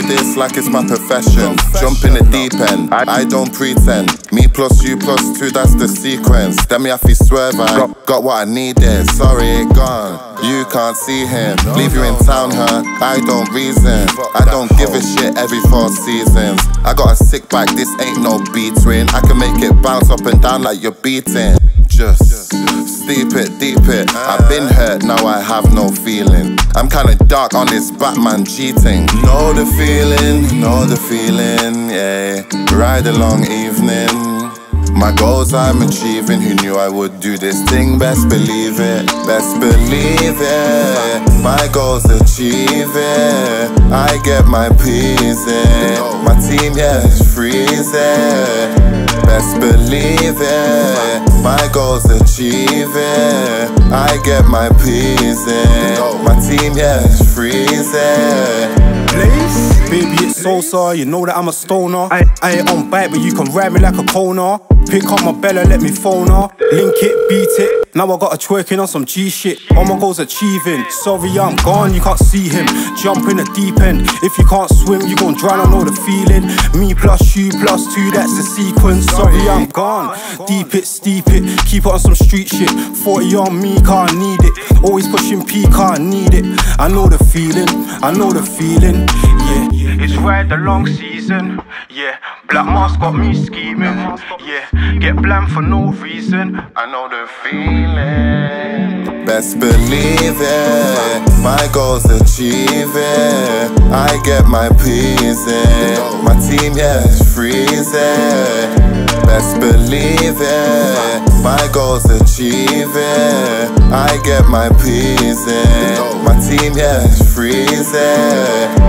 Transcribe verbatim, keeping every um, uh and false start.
this like it's my profession. Jump in the deep end, I don't pretend. Me plus you plus two, that's the sequence. Then me have to swerve, I got what I needed. Sorry, it gone, you can't see him. Leave you in town, huh? I don't reason. I don't give a shit every four seasons. I got a sick bike, this ain't no between. I can make it bounce up and down like you're beating. Just steep it, deep it. I've been hurt, now I have no feeling. I'm kinda dark on this Batman cheating. Know the feeling, know the feeling, yeah. Ride a long evening. My goals I'm achieving. Who knew I would do this thing? Best believe it, best believe it. My goals achieve it. I get my peas in. My team, yeah, freeze it. Best believe it. My goals achieve it. I get my peas in. My team, yeah, freeze it. Place? Baby, it's Sosa, you know that I'm a stoner. I, I ain't on bike, but you can ride me like a Kona. Pick up my bella, let me phone her. Link it, beat it. Now I got her twerking on some G shit. All my goals achieving. Sorry, I'm gone, you can't see him. Jump in the deep end. If you can't swim, you gon' drown, I know the feeling. Me plus you plus two, that's the sequence. Sorry, I'm gone. Deep it, steep it. Keep it on some street shit. forty on me, can't need it. Always pushing P, can't need it. I know the feeling, I know the feeling. Yeah, it's ride the long season. Yeah, Black Mask got me scheming. Yeah, get bland for no reason. I know the feeling. Best believe it. My goals achieve it. I get my peas in. My team, yeah, freeze it. Best believe it. My goals achieve it. I get my peas in. My team, yeah, freeze it.